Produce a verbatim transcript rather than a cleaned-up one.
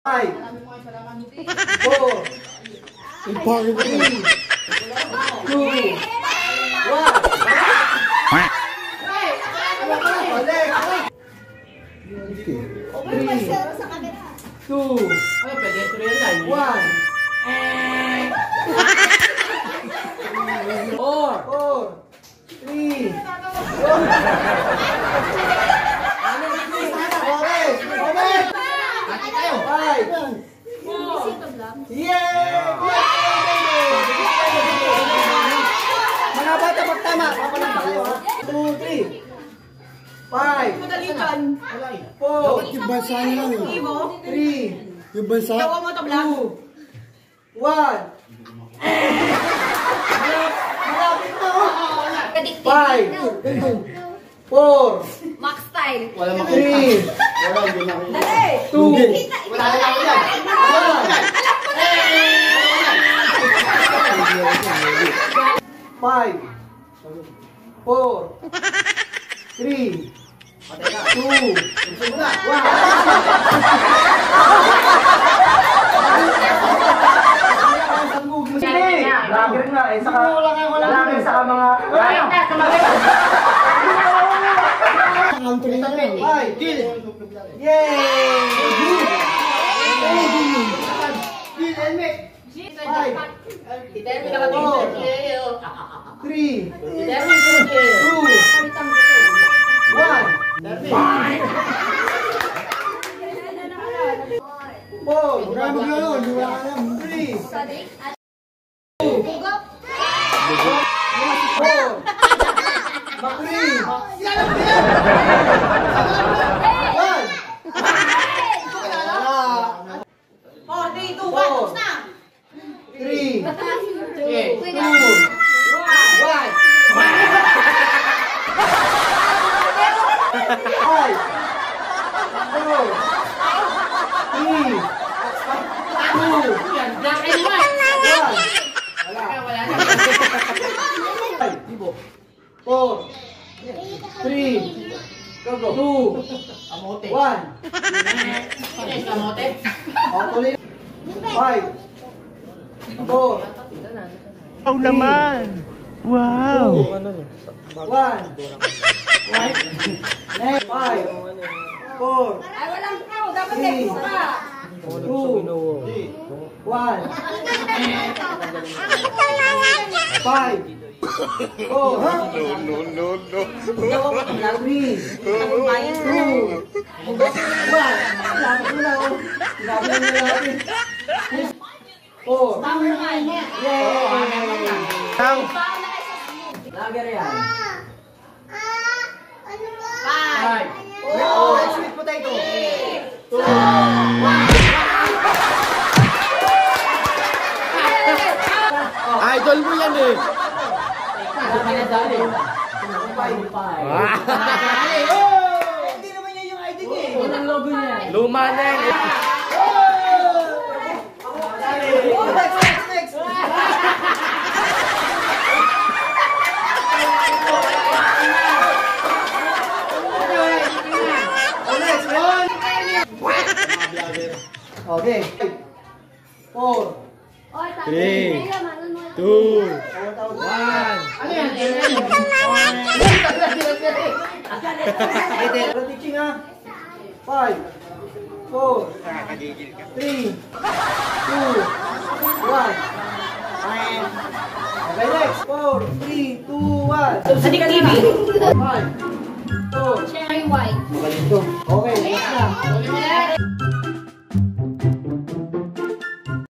Five. Four. Three. Two. One. Two. One. Four. Four. Three. Five. Yeah! Mga bata magtama. Two, three. Five. Four. Yung bansa nyo lang yun. Three. Yung bansa. Two. One. Malapit na oh. Five. Four. Max style. Three. Two. Five. Four. Three. Two. One. Lager nga eh, saka lager saka mga Five. Yay! Gil and Mick. Five. Four. Three. Two. One. Four. Three. Four. Three. One. Four, three, two, one. Tapos na. Three. Two. One. Five. Four. Three. Two. One. Four. Three. Two. One. Five. Four. Oh naman! Wow! One. Next. Five. Four. Ay, walang pro. Dapat Three. next pa. Two. One. Five. Four. No, no, no. Three. Two. One. Four. Yay! Lager yan. Five. Oh, sweet potato. Two. Idol mo yan eh! Hindi naman yan yung I D niya eh. Unang logo niya. Luma na yan eh! Next, next, next. Next one. Okay. Four. Three. Two. One. Ano yan? Ito, teaching ha. Five. Four. Three. Two. One. Okay, next. Four. Three. Two. One. Sa di ka T V. Five. Four. Cherry white. Okay, next na.